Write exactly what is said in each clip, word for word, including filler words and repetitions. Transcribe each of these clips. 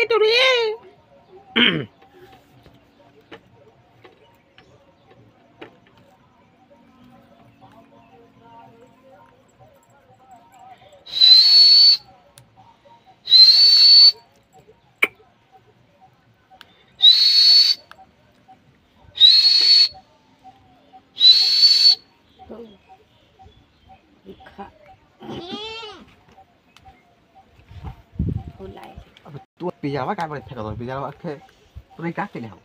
के तो रे अब तू पिज़्ज़ा काय बरे फेंका दो पिज़्ज़ा के तू नहीं काट ले हम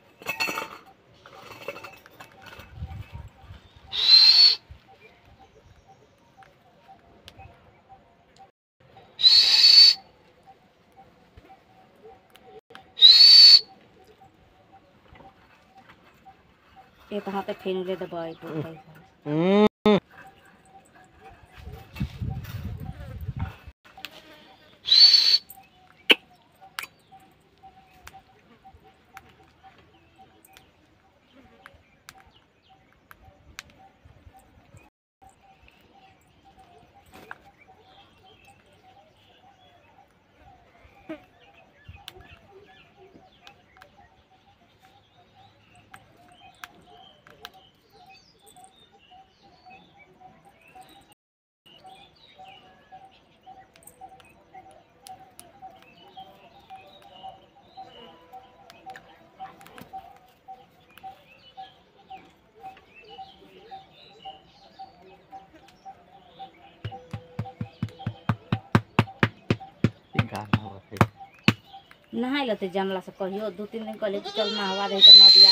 ये तो हाथे फेन ले दबाई तो नहाई लते जमला से कहियो दो तीन दिन कहले चल नहवा दे त नदिया